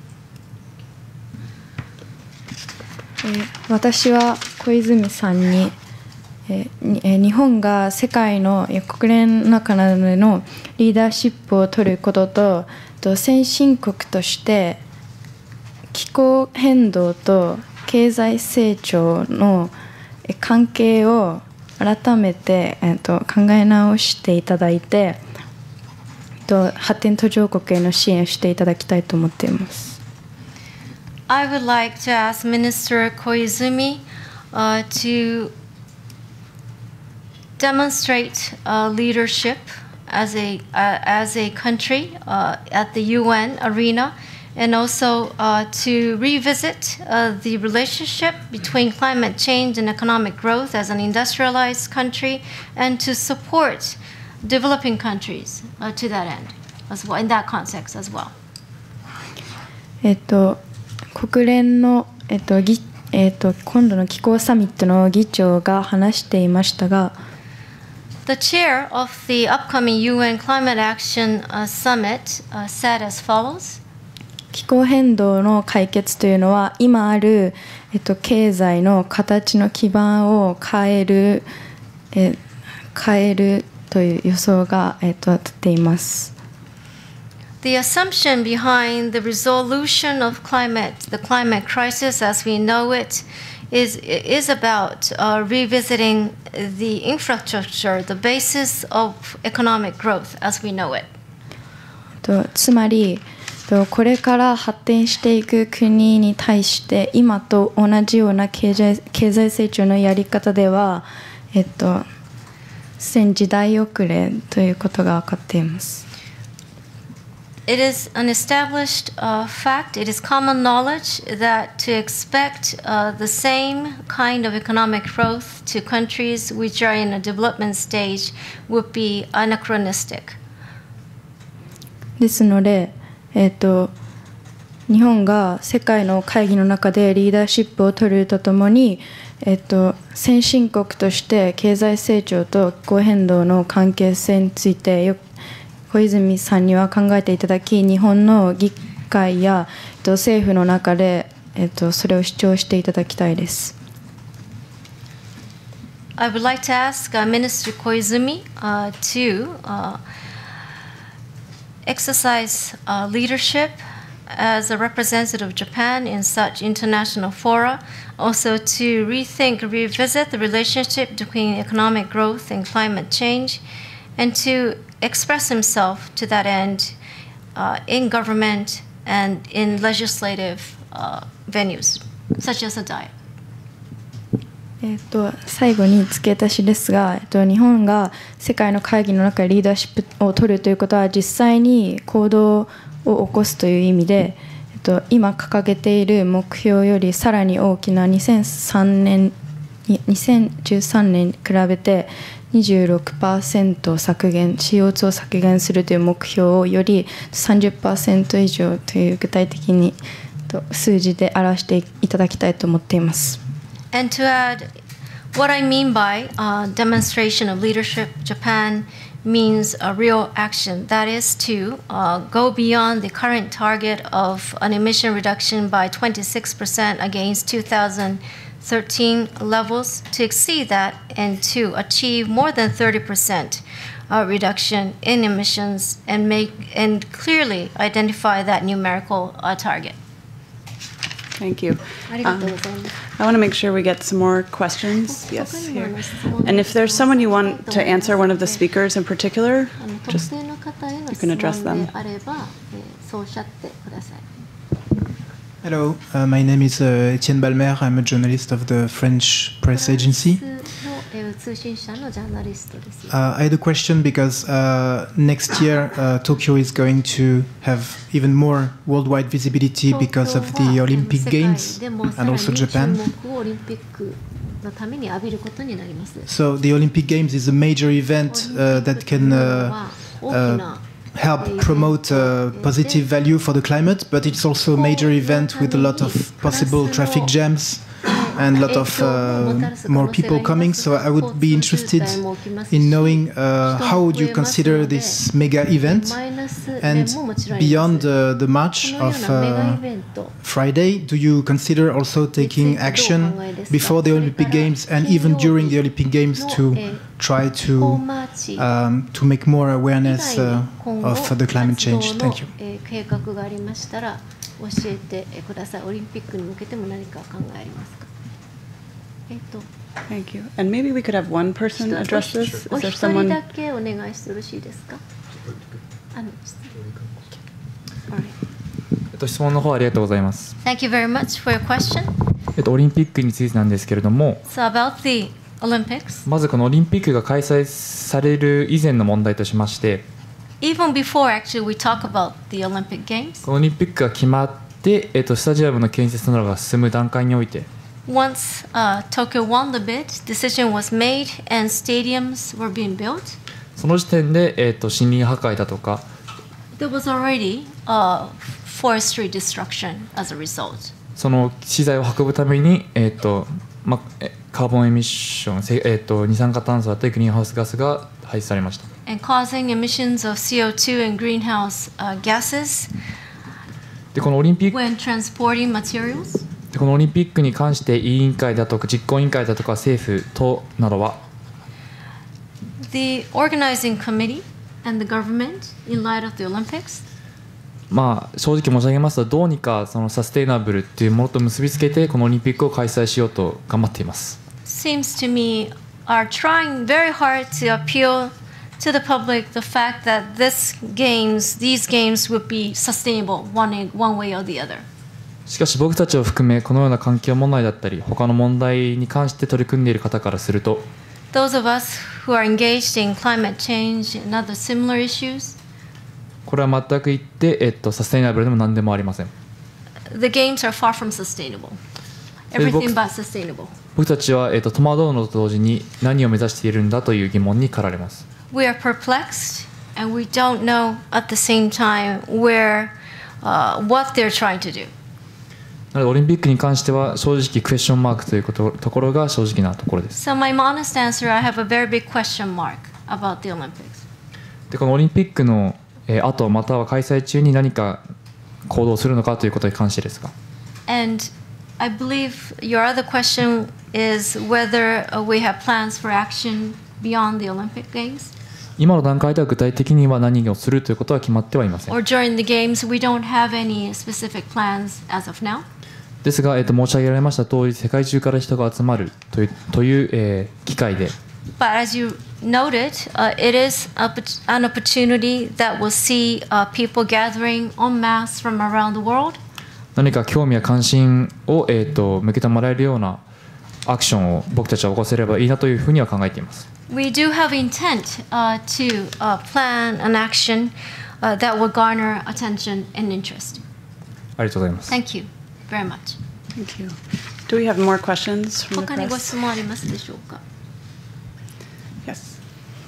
えー私は小泉さんに、えーにえー日本が世界のえー国連の中でのリーダーシップを取ることと、と先進国として気候変動と経済成長のえー関係を改めて、えーと考え直していただいて、と発展途上国への支援をしていただきたいと思っています。 I would like to ask Minister Koizumi uh, to demonstrate uh, leadership as a uh, as a country uh, at the U N arena, and also uh, to revisit uh, the relationship between climate change and economic growth as an industrialized country, and to support developing countries uh, to that end as well, in that context as well. えっと国連の、えっと議えっと、今度の気候サミットの議長が話していましたが、 The chair of the upcoming U N Climate Action uh, Summit uh, said as follows. 気候変動の解決というのは今ある、えっと、経済の形の基盤を変える、え変えるという予想が、えっと、立っています。 The assumption behind the resolution of climate, the climate crisis as we know it, is, is about uh, revisiting the infrastructure, the basis of economic growth as we know it. とつまりとこれから発展していく国に対して今と同じような経済、経済成長のやり方では、えっと、すでに時代遅れということが分かっています。 It is an established uh, fact, it is common knowledge that to expect uh, the same kind of economic growth to countries which are in a development stage would be anachronistic. ですので、えっと、日本が世界の会議の中でリーダーシップを取るとともに、えっと、先進国として経済成長と気候変動の関係性についてよ小泉さんには考えていただき、日本の議会や政府の中でえっと、それを主張していただきたいです。 I would like to ask uh, Minister Koizumi uh, to uh, exercise uh, leadership as a representative of Japan in such international fora, also to rethink, revisit the relationship between economic growth and climate change, and to express himself to that end uh, in government and in legislative uh, venues, such as a diet. えっと、最後に付け足しですが、えっと、日本が世界の会議の中でリーダーシップを取るということは実際に行動を起こすという意味で、えっと、今掲げている目標よりさらに大きなにせんさんねんにせんじゅうさんねんに比べて にじゅうろくパーセント 削減 シーオーツー を削減するという目標をより さんじゅっパーセント 以上という具体的に数字で表していただきたいと思っています。 And to add, what I mean by uh, demonstration of leadership, Japan means a real action. That is to uh, go beyond the current target of an emission reduction by twenty-six percent against two thousand thirteen levels, to exceed that and to achieve more than thirty percent uh, reduction in emissions and make and clearly identify that numerical uh, target. Thank you. Um, I want to make sure we get some more questions. Yes, here. And if there's someone you want to answer, one of the speakers in particular, just you can address them. Hello, uh, my name is uh, Etienne Balmer. I'm a journalist of the French press agency. Uh, I had a question because uh, next year uh, Tokyo is going to have even more worldwide visibility because of the Olympic Games and also Japan. So the Olympic Games is a major event uh, that can uh, uh, help promote uh, positive value for the climate, but it's also a major event with a lot of possible traffic jams and a lot of uh, more people coming. So I would be interested in knowing uh, how would you consider this mega event, and beyond uh, the march of uh, Friday, do you consider also taking action before the Olympic Games and even during the Olympic Games to try to um, to make more awareness uh, of uh, the climate change? Thank you. Thank you. And maybe we could have one person address this. Is there someone? All right. えっと質問の方ありがとうございます。 Thank you very much for your question. えっとオリンピックについてなんですけれども、 So about the Olympics, まずこのオリンピックが開催される以前の問題としまして、 even before actually we talk about the Olympic Games, このオリンピックが決まって、えっとスタジアムの建設などが進む段階において、 once uh, Tokyo won the bid, decision was made and stadiums were being built, その時点で、えっと森林破壊だとか、 there was already uh, forestry destruction as a result. その資材を運ぶために、えっとま、カーボンエミッション、えっと二酸化炭素だったりグリーンハウスガスが排出されました。 And causing emissions of C O two and greenhouse uh, gases でこのオリンピック when transporting materials. でこのオリンピックに関して委員会だとか実行委員会だとか政府等などは The organizing committee and the government in light of the Olympics, まあ正直申し上げますとどうにかそのサステイナブルっていうものと結びつけてこのオリンピックを開催しようと頑張っています。 seems to me are trying very hard to appeal to the public the fact that this games, these games would be sustainable one, one way or the other. しかし僕たちを含めこのような環境問題だったり他の問題に関して取り組んでいる方からすると Those of us who are engaged in climate change and other similar issues, これは全く言って、えっと、サステイナブルでも何でもありません。 the games are far from sustainable. Everything but sustainable. 僕たちは、えっと、戸惑うのと同時に何を目指しているんだという疑問に駆られます。 We are perplexed and we don't know at the same time where, uh, what they're trying to do. なのでオリンピックに関しては正直クエスチョンマークということところが正直なところです。 So my honest answer, I have a very big question mark about the Olympics. でこのオリンピックの、えー、後または開催中に何か行動するのかということに関してですが。 And I believe your other question is whether uh, we have plans for action beyond the Olympic Games. 今の段階では具体的には何をするということは決まってはいません。 Or during the Games, we don't have any specific plans as of now. ですが、えー、と申し上げられました通り、世界中から人が集まるという、という、えー機会で、 But as you noted, uh, it is a, an opportunity that will see uh, people gathering en masse from around the world. 何か興味や関心を、えー、と向けてもらえるようなアクションを僕たちは起こせればいいなというふうには考えています。 We do have intent uh, to uh, plan an action uh, that will garner attention and interest. ありがとうございます。 Thank you very much. Thank you. Do we have more questions from the 他にご press? 質問ありますでしょうか。 Yes.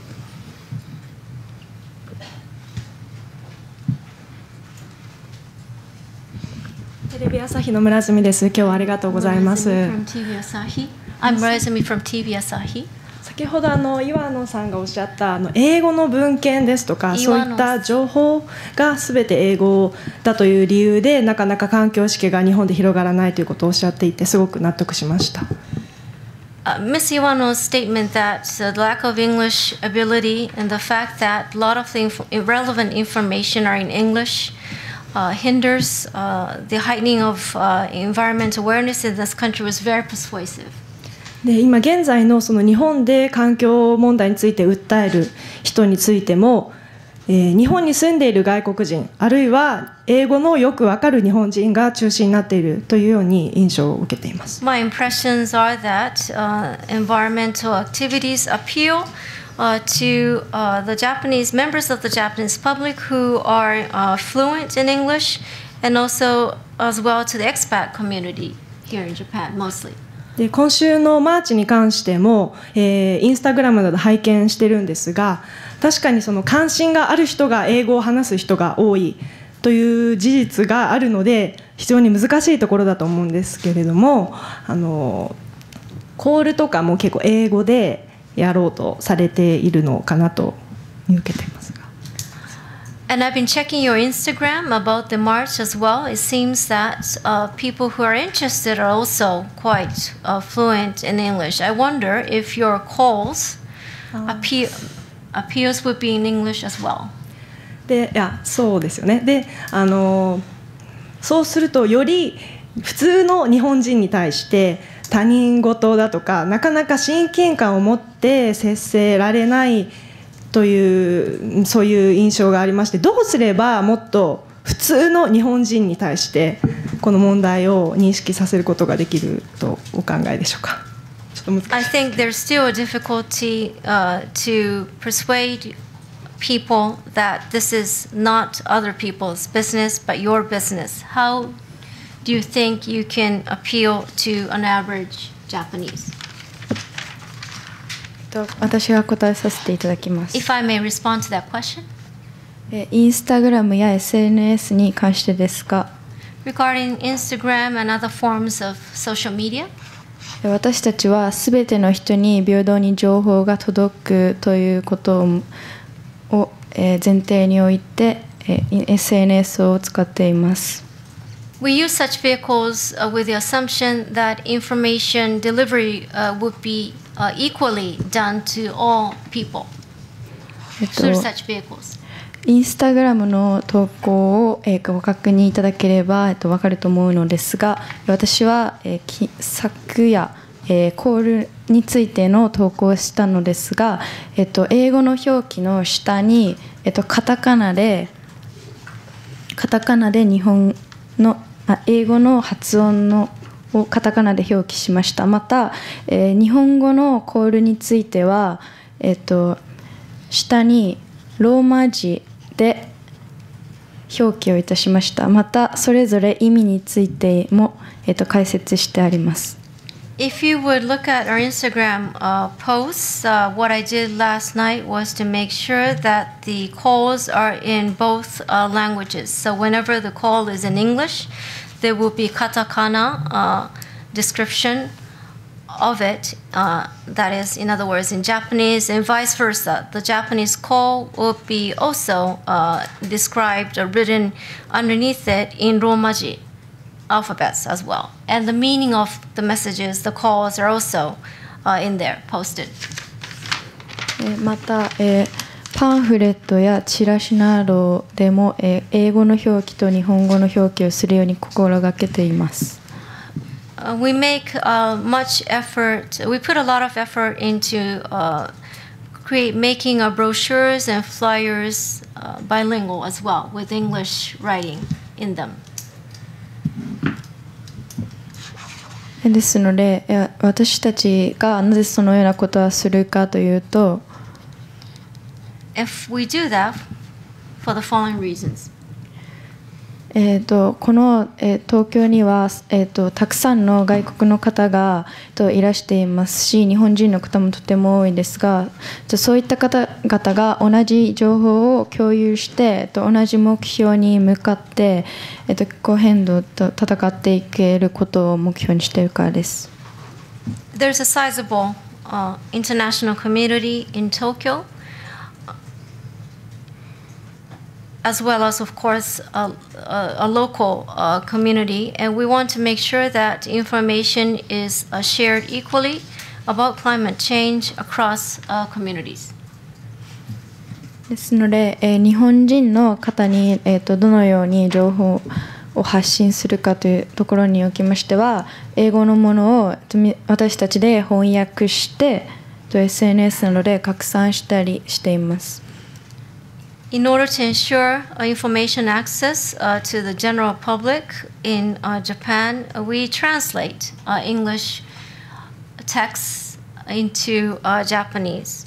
テレビ朝日の村住です。今日はありがとうございます。 From ティービー Asahi. I'm Murazumi from ティービー Asahi. 先ほどあの岩野さんがおっしゃったあの英語の文献ですとかそう岩野いった情報がすべて英語だという理由でなかなか環境意識が日本で広がらないということをおっしゃっていてすごく納得しました。 Uh, Miz Iwano's statement that uh, the lack of English ability and the fact that a lot of the inf- irrelevant information are in English uh, hinders uh, the heightening of uh, environmental awareness in this country was very persuasive. で今現在のその日本で環境問題について訴える人についても、えー日本に住んでいる外国人あるいは英語のよくわかる日本人が中心になっているというように印象を受けています。 My impressions are that uh, environmental activities appeal uh, to uh, the Japanese members of the Japanese public who are uh, fluent in English and also as well to the expat community here in Japan mostly. で今週のマーチに関しても、えーインスタグラムなど拝見してるんですが確かにその関心がある人が英語を話す人が多いという事実があるので非常に難しいところだと思うんですけれどもあのコールとかも結構英語でやろうとされているのかなと見受けていますが。 And I've been checking your Instagram about the march as well. It seems that uh, people who are interested are also quite uh, fluent in English. I wonder if your calls appeal, appeals would be in English as well. でいやそうですよね。であのそうするとより普通の日本人に対して他人事だとかなかなか親近感を持って接せられないというそういう印象がありましてどうすればもっと普通の日本人に対してこの問題を認識させることができるとお考えでしょうか。ちょっと難 I しい。 think there's still a difficulty uh, to persuade people that this is not other people's business but your business. How do you think you can appeal to an average Japanese? と私が答えさせていただきます。 If I may respond to that question. えインスタグラムや エスエヌエス に関してですが Regarding Instagram and other forms of social media, 私たちはすべての人に平等に情報が届くということををえー前提においてえー エスエヌエス を使っています。 we use such vehicles uh, with the assumption that information delivery uh, would be uh, equally done to all people えっと through such vehicles. インスタグラムの投稿を、えーご確認いただければ、えっと、分かると思うのですが私は、えーき昨夜、えーコールについての投稿をしたのですが、えっと、英語の表記の下に、えっと、カタカナでカタカナで日本のあ英語の発音のをカタカナで表記しました。また、えー日本語のコールについては、えっと、下にローマ字で表記をいたしました。またそれぞれ意味についても、えっと、解説してあります。 If you would look at our Instagram uh, posts, uh, what I did last night was to make sure that the calls are in both uh, languages. So whenever the call is in English, there will be katakana uh, description of it. Uh, that is, in other words, in Japanese, and vice versa. The Japanese call will be also uh, described or written underneath it in Romaji. alphabets as well. And the meaning of the messages, the calls are also uh, in there, posted. えーまた、えーパンフレットやチラシなどでも、えー英語の表記と日本語の表記をするように心がけています。 Uh, we make uh, much effort, we put a lot of effort into uh, create, making our brochures and flyers uh, bilingual as well, with English writing in them. ですので、いや私たちがなぜそのようなことをするかというと、 If we do that for the following reasons. えー、とこの、えー東京には、えー、とたくさんの外国の方がといらしていますし、日本人の方もとても多いですが、とそういった方々が同じ情報を共有して、と同じ目標に向かって、えー、と気候変動と戦っていけることを目標にしているからです。 There's a sizable uh, international community in Tokyo, as well as, of course, a, a, a local uh, community. And we want to make sure that information is uh, shared equally about climate change across uh, communities. ですので、えー日本人の方に、えー、とどのように情報を発信するかというところにおきましては、英語のものをとみ私たちで翻訳してと エスエヌエス などで拡散したりしています。 In order to ensure uh, information access uh, to the general public in uh, Japan, uh, we translate uh, English texts into uh, Japanese.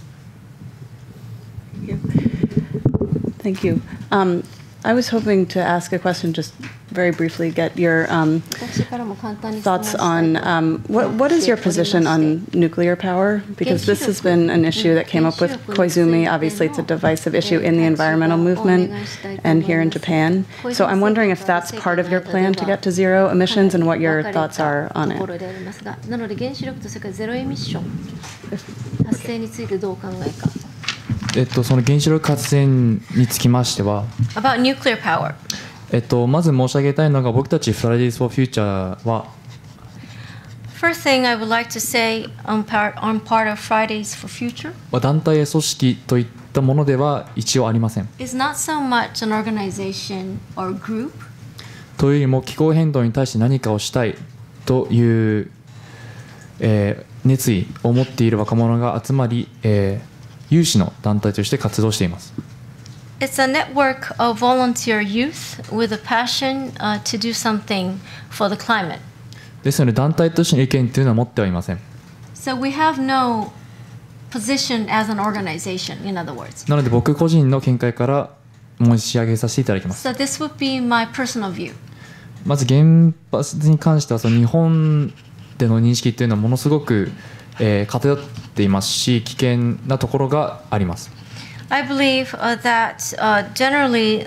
Thank you. Um, I was hoping to ask a question, just very briefly, get your um, thoughts on um, what, what is your position on nuclear power? Because this has been an issue that came up with Koizumi. Obviously, it's a divisive issue in the environmental movement and here in Japan. So I'm wondering if that's part of your plan to get to zero emissions and what your thoughts are on it. なので原子力と世界ゼロエミッション達成についてどうお考えか。 えっと、その原子力発電につきましては、 About nuclear power. えっと、まず申し上げたいのが、僕たち Fridays for Future は、 First thing I would like to say on part, on part of Fridays for Future 団体や組織といったものでは一応ありません。 is not so much an organization or group, というよりも気候変動に対して何かをしたいという、えー熱意を持っている若者が集まり、えー有志の団体として活動しています。 It's a network of volunteer youth with a passion uh, to do something for the climate. ですので団体としての意見というのは持ってはいません。 So we have no position as an organization, in other words. なので僕個人の見解から申し上げさせていただきます。 So this would be my personal view. まず原発に関してはその日本での認識というのはものすごく、えー、偏っていますし危険なところがあります。 I believe uh, that uh, generally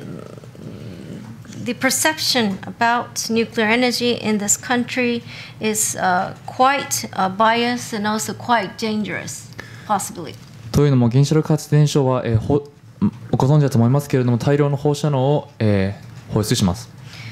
the perception about nuclear energy in this country is uh, quite uh, biased and also quite dangerous, possibly. というのも原子力発電所は、えー、ほご存知だと思いますけれども大量の放射能を、えー、放出します。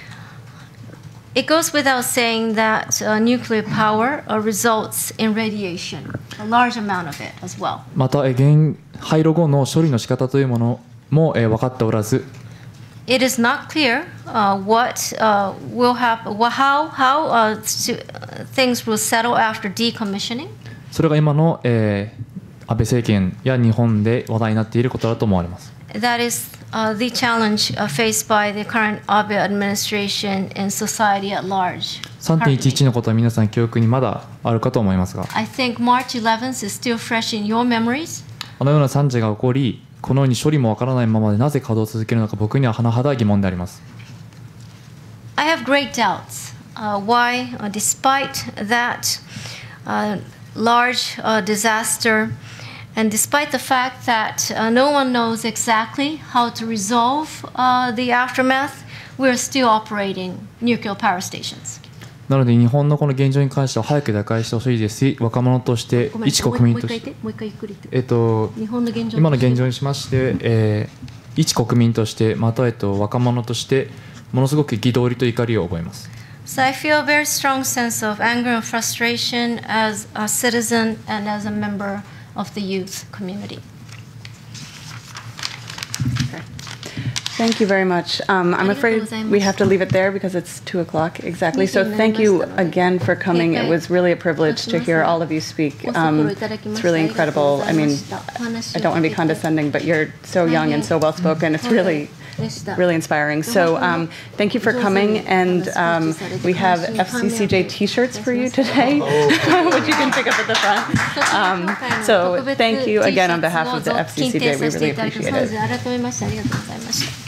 It goes without saying that uh, nuclear power uh, results in radiation, a large amount of it as well. また、えー、原廃炉後の処理の仕方というものも、えー、分かっておらず、 It is not clear uh, what uh, will happen, how, how uh, things will settle after decommissioning. それが今の、えー、安倍政権や日本で話題になっていることだと思われます。 That is uh, the challenge uh, faced by the current Abe administration and society at large. さんてんいちいち のことは皆さん記憶にまだあるかと思いますが、 I think March eleventh is still fresh in your memories. あのような惨事が起こり、このように処理もわからないままでなぜ稼働を続けるのか僕には甚だ疑問であります。 I have great doubts uh, why, uh, despite that uh, large uh, disaster, and despite the fact that uh, no one knows exactly how to resolve uh, the aftermath, we're still operating nuclear power stations. なので日本のこの現状に関しては早く打開してほしいですし、若者として一国民として、えっと、今の現状にしまして、えー、一国民としてまた、えっと、若者としてものすごく憤りと怒りを覚えます。 So I feel a very strong sense of anger and frustration as a citizen and as a member of the youth community. Thank you very much. Um, I'm afraid we have to leave it there because it's two o'clock exactly. So thank you again for coming. It was really a privilege to hear all of you speak. Um, it's really incredible. I mean, I don't want to be condescending, but you're so young and so well spoken. It's really, really inspiring. So um, thank you for coming. And um, we have F C C J T-shirts for you today, which you can pick up at the front. Um, so thank you again on behalf of the F C C J. We really appreciate it.